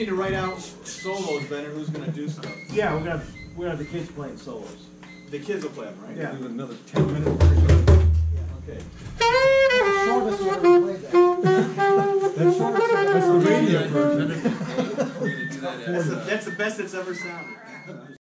to write out solos, Ben, or who's going to do stuff? Yeah, we're gonna have the kids playing solos. The kids will play them, right? Yeah. Do another 10-minute version. Okay. That's the shortest we ever played that. That's the radio version. That's the best it's ever sounded.